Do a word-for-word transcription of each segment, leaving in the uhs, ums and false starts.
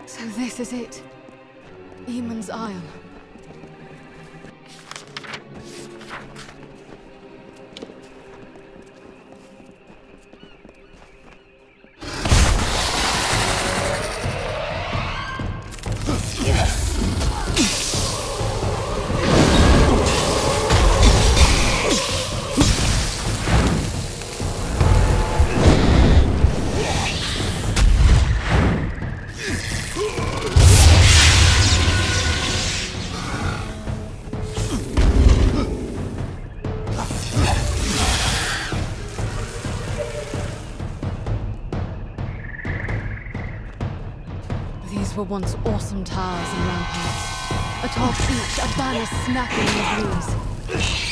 So this is it. Eamon's Isle. These were once awesome towers and ramparts. Atop each, a banner snapping in the breeze.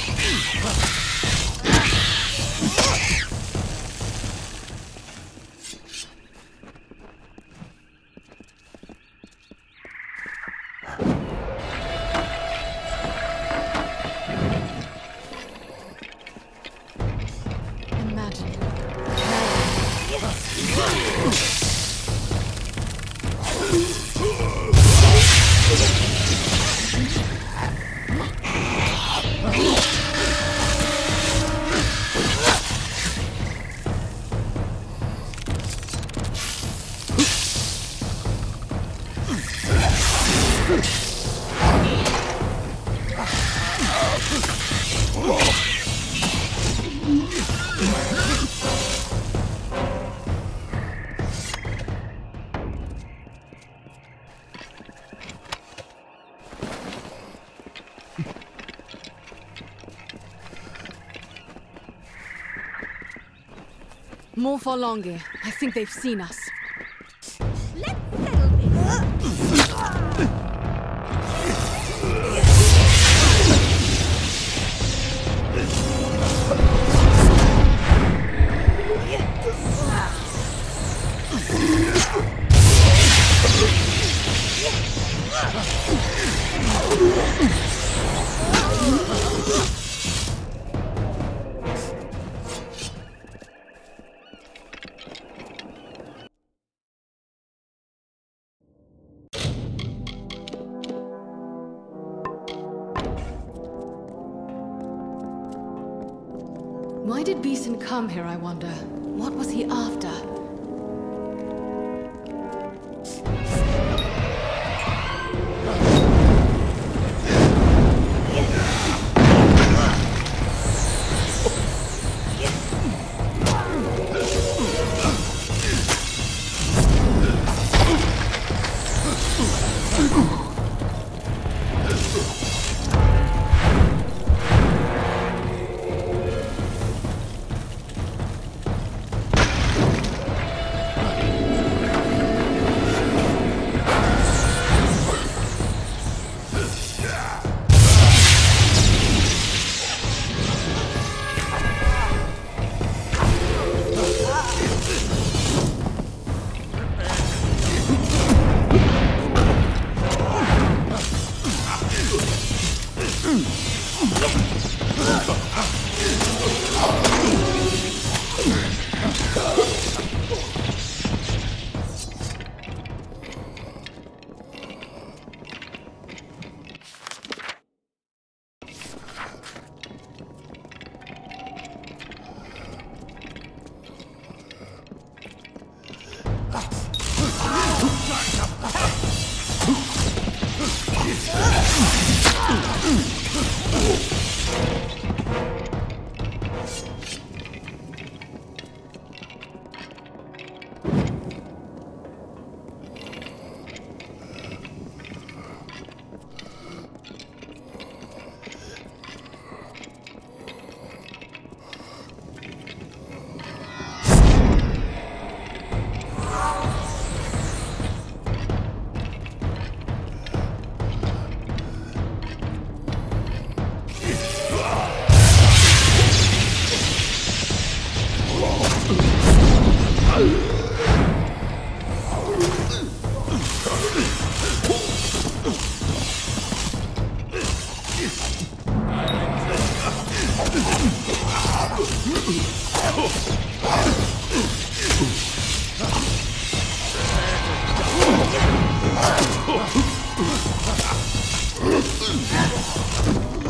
Imagine. More for longer. I think they've seen us. Let's settle this. Why did Beeson come here, I wonder? What was he after?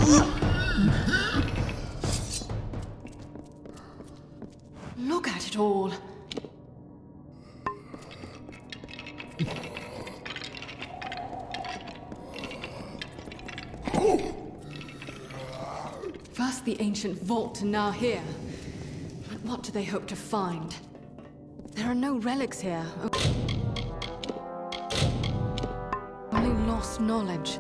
Look at it all. First the ancient vault and now here. But what do they hope to find? There are no relics here. Only lost knowledge.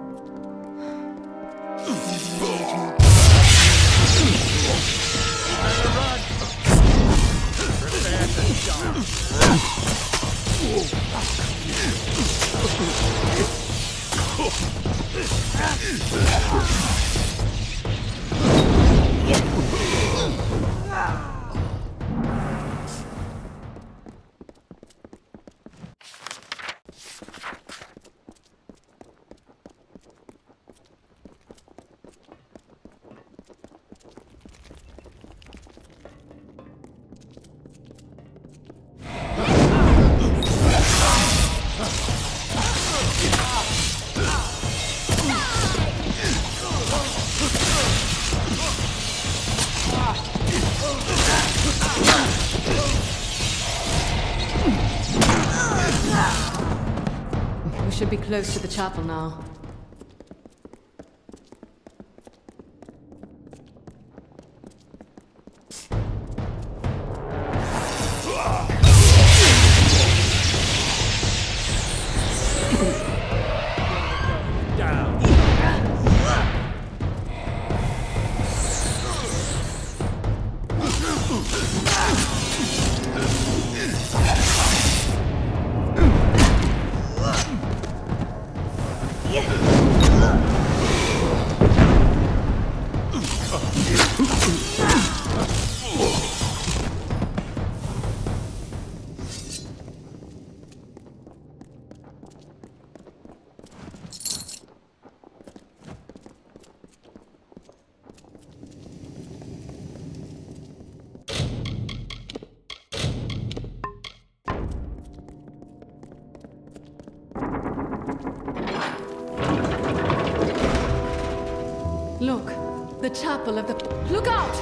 We should be close to the chapel now. Look, the chapel of the... Look out!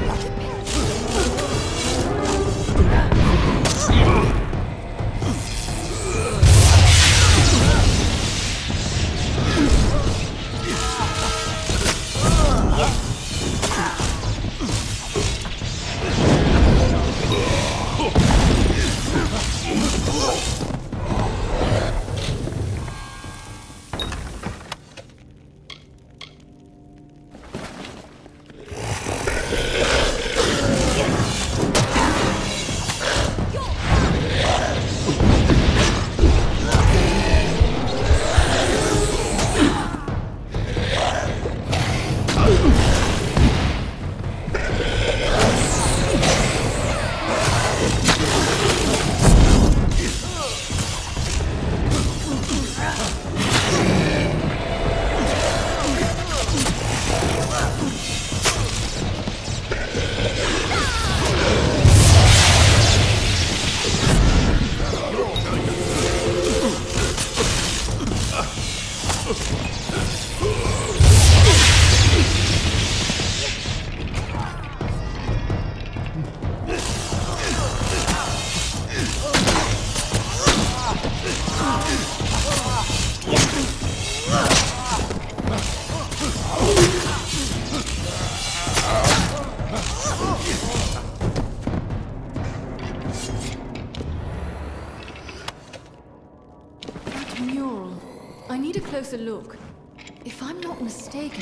I need a closer look. If I'm not mistaken...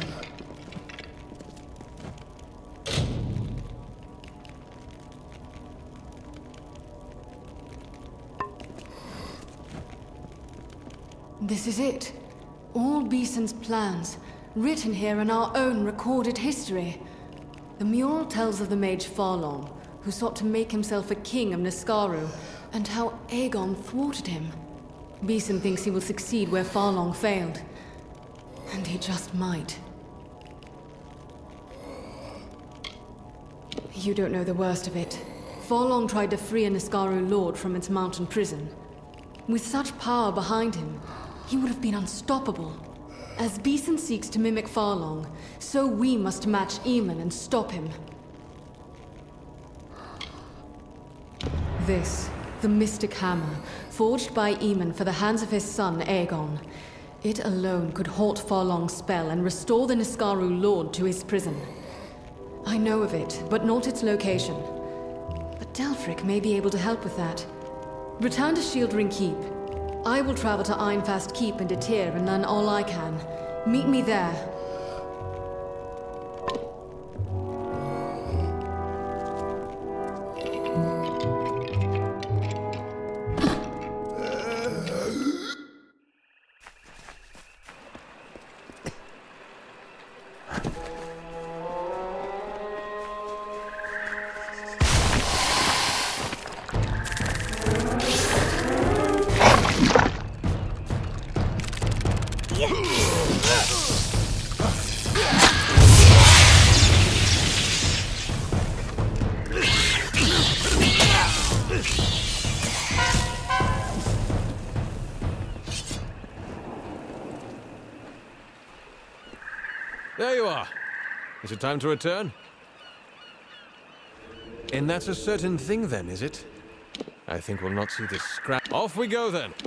This is it. All Beeson's plans, written here in our own recorded history. The mural tells of the mage Farlong, who sought to make himself a king of Niskaru, and how Aegon thwarted him. Beeson thinks he will succeed where Farlong failed. And he just might. You don't know the worst of it. Farlong tried to free a Niskaru lord from its mountain prison. With such power behind him, he would have been unstoppable. As Beeson seeks to mimic Farlong, so we must match Eamon and stop him. This, the Mystic Hammer, forged by Eamon for the hands of his son, Aegon. It alone could halt Farlong's spell and restore the Niskaru Lord to his prison. I know of it, but not its location. But Delphric may be able to help with that. Return to Shieldring Keep. I will travel to Ironfast Keep in Detir and learn all I can. Meet me there. There you are. Is it time to return? And that's a certain thing then, is it? I think we'll not see this scrap. Off we go then!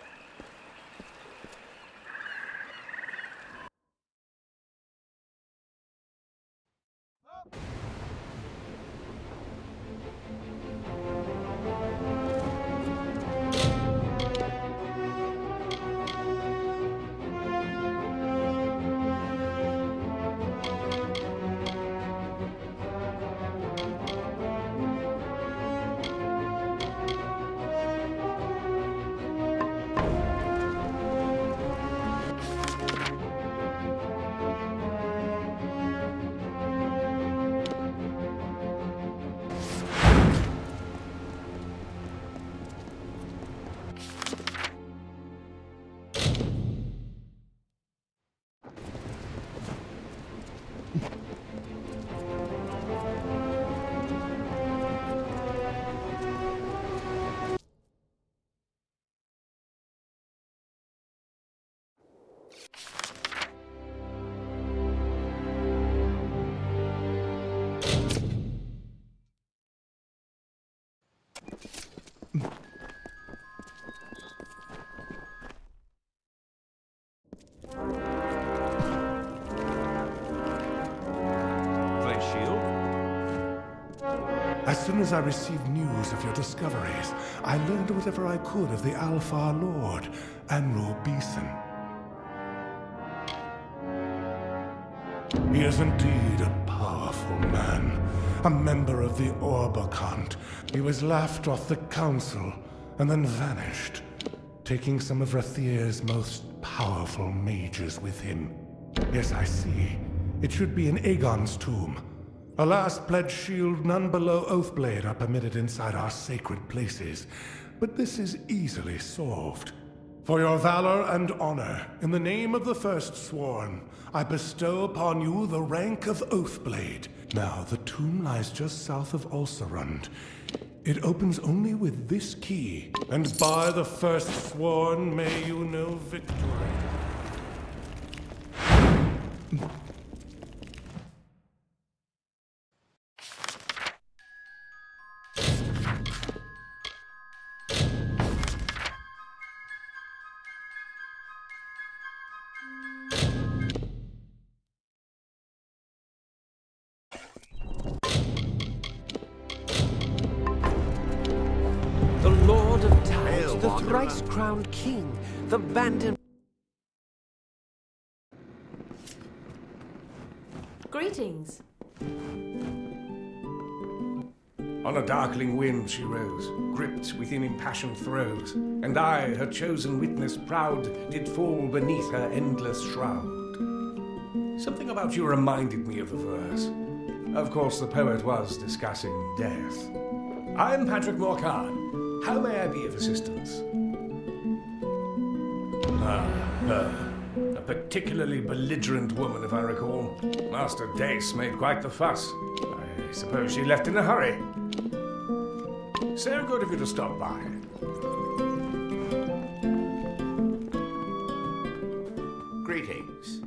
As soon as I received news of your discoveries, I learned whatever I could of the Alfar Lord, Anro Beeson. He is indeed a powerful man, a member of the Orbakant. He was laughed off the council and then vanished, taking some of Rathir's most powerful mages with him. Yes, I see. It should be in Aegon's tomb. Alas, pledged shield, none below Oathblade are permitted inside our sacred places. But this is easily solved. For your valor and honor, in the name of the First Sworn, I bestow upon you the rank of Oathblade. Now, the tomb lies just south of Ulcerund. It opens only with this key, and by the First Sworn may you know victory. Thrice-crowned king, the Bandon... Greetings. On a darkling wind she rose, gripped within impassioned throes, and I, her chosen witness proud, did fall beneath her endless shroud. Something about you reminded me of the verse. Of course, the poet was discussing death. I'm Patrick Morkan. How may I be of assistance? Ah, her. A particularly belligerent woman, if I recall. Master Dace made quite the fuss. I suppose she left in a hurry. So good of you to stop by. Greetings.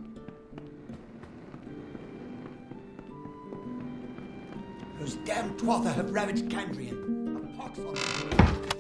Those damned Tuatha have ravaged Candrian. A pox on them.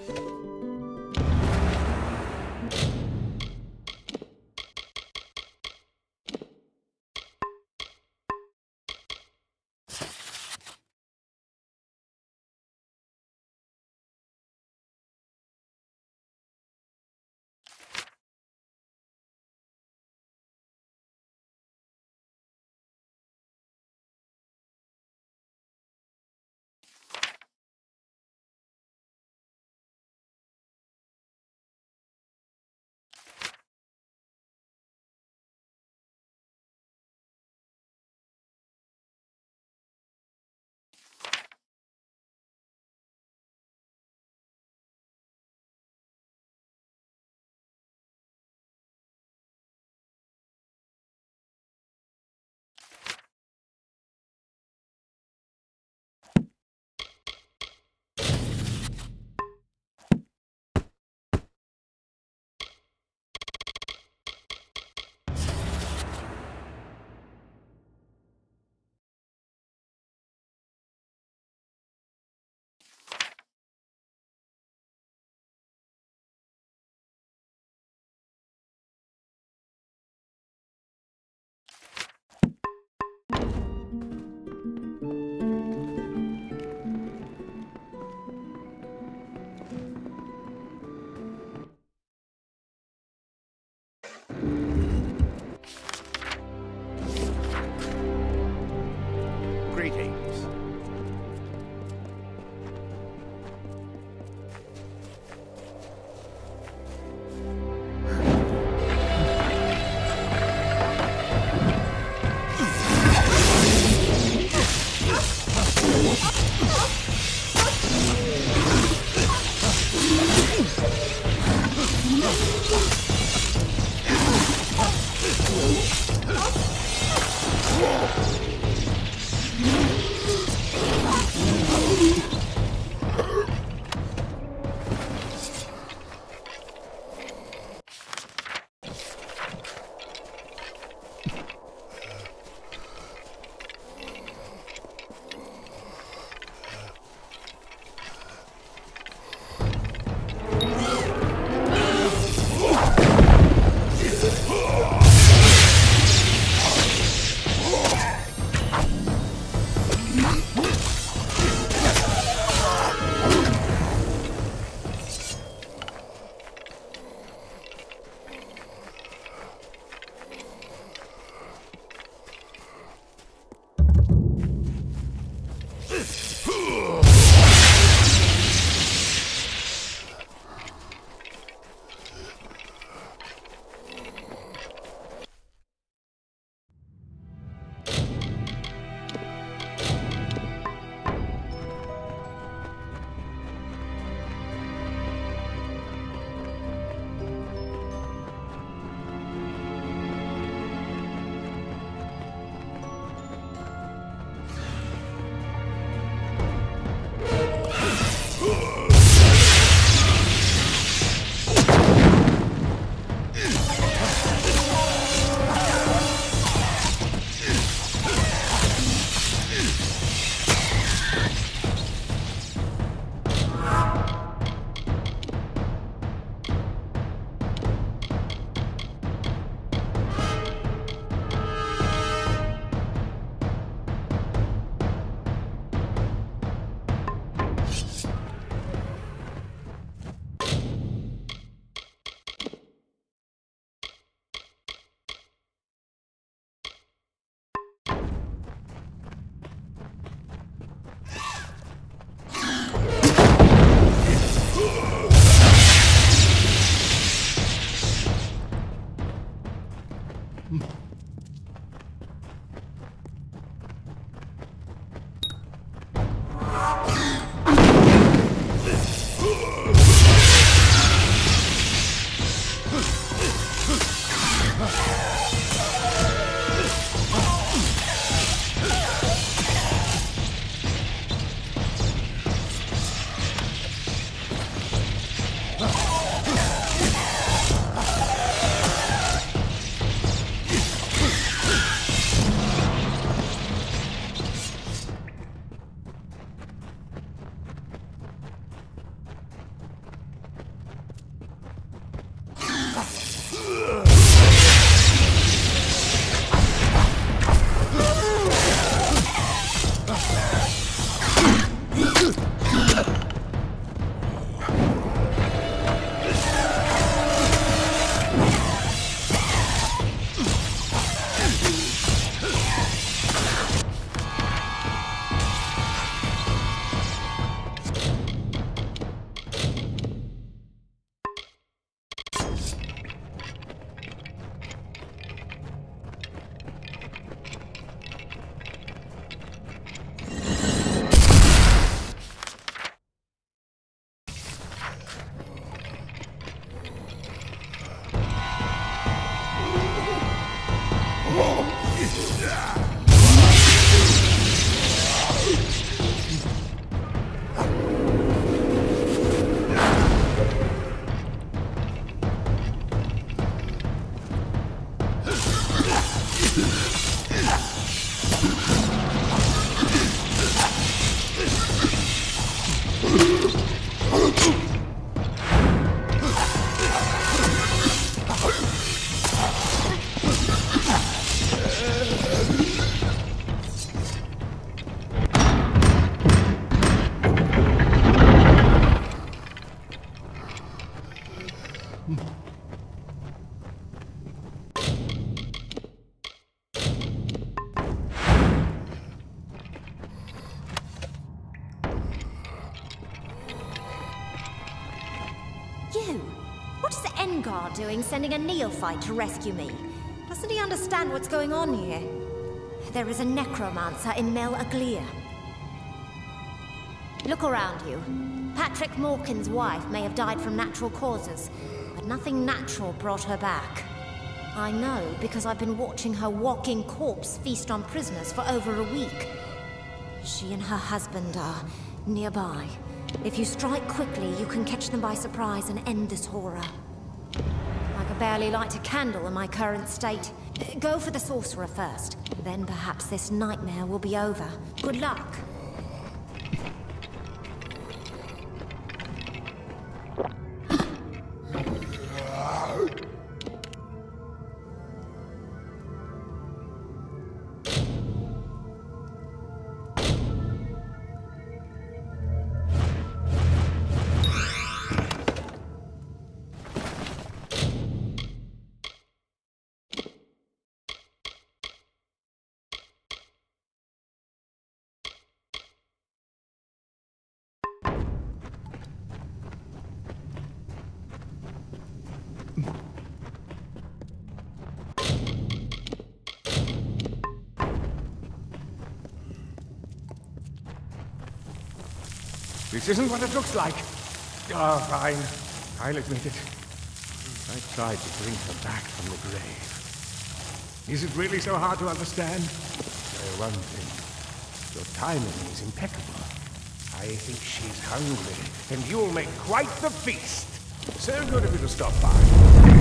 Greetings. You? What is Engar doing sending a neophyte to rescue me? Doesn't he understand what's going on here? There is a necromancer in Mel Aglia. Look around you. Patrick Morkin's wife may have died from natural causes, but nothing natural brought her back. I know because I've been watching her walking corpse feast on prisoners for over a week. She and her husband are nearby. If you strike quickly, you can catch them by surprise and end this horror. I could barely light a candle in my current state. Go for the sorcerer first. Then perhaps this nightmare will be over. Good luck. This isn't what it looks like. Ah, oh, fine. I'll admit it. I tried to bring her back from the grave. Is it really so hard to understand? Well, one thing. Your timing is impeccable. I think she's hungry, and you'll make quite the feast. So good of you to stop by.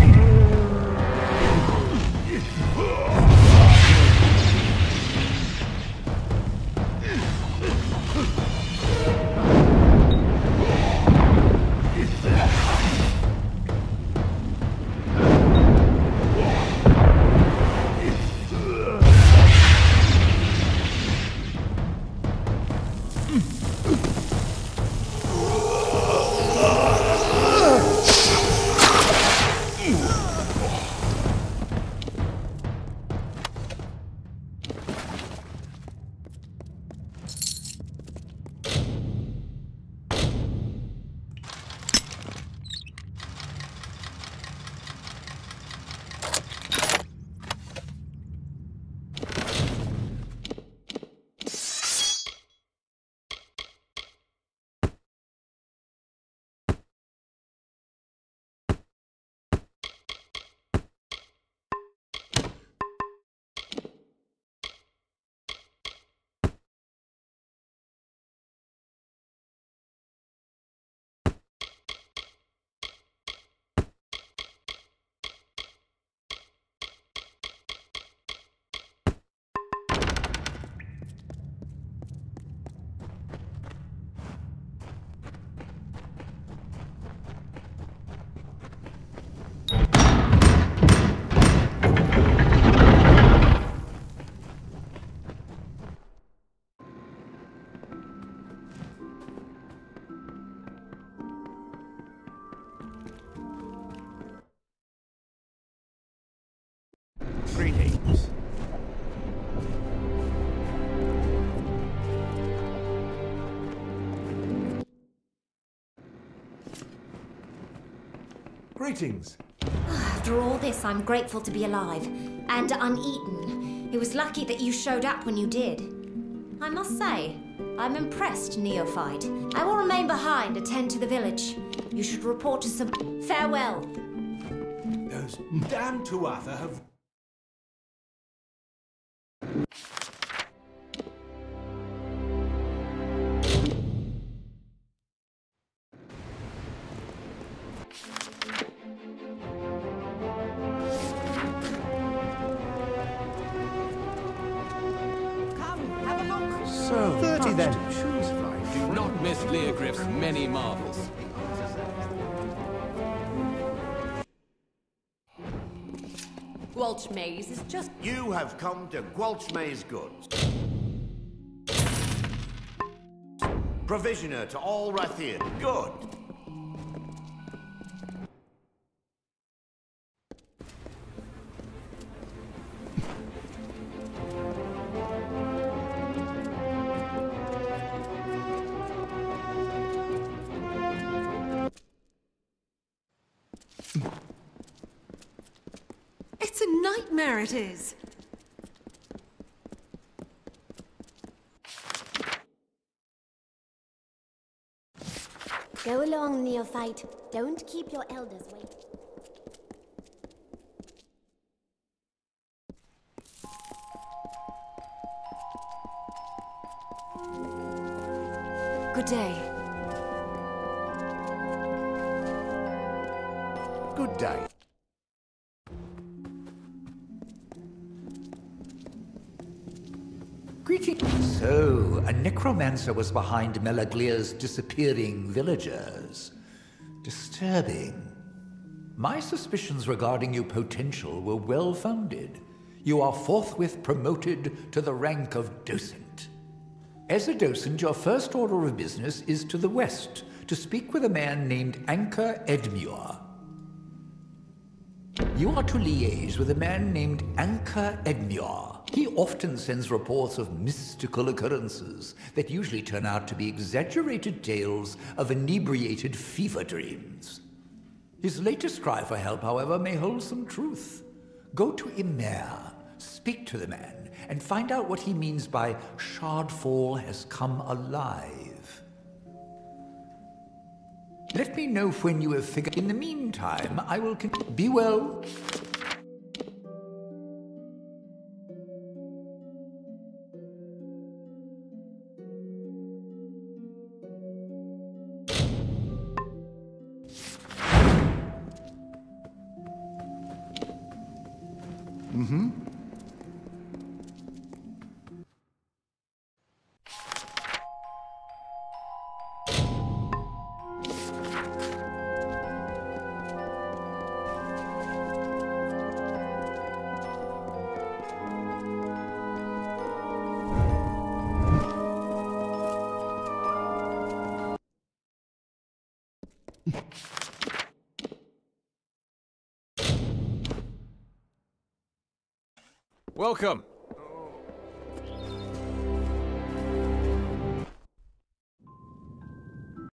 Greetings. Greetings. After all this, I'm grateful to be alive and uneaten. It was lucky that you showed up when you did. I must say, I'm impressed, neophyte. I will remain behind, attend to the village. You should report to some... Farewell. Those damn Tuatha have... So, thirty then. Choose life. Do not miss Leogriff's many marvels. Gwalch Maze is just... You have come to Gwalch Maze Goods. Provisioner to all Rathian. Good. It's a nightmare, it is. Go along, neophyte. Don't keep your elders waiting. Good day. Good day. Greetings. So, a necromancer was behind Melaglia's disappearing villagers. Disturbing. My suspicions regarding your potential were well-founded. You are forthwith promoted to the rank of docent. As a docent, your first order of business is to the west, to speak with a man named Anchor Edmure. You are to liaise with a man named Anchor Edmure. He often sends reports of mystical occurrences that usually turn out to be exaggerated tales of inebriated fever dreams. His latest cry for help, however, may hold some truth. Go to Imer, speak to the man, and find out what he means by Shardfall has come alive. Let me know when you have figured. In the meantime, I will con- be well. Mm-hmm. Welcome.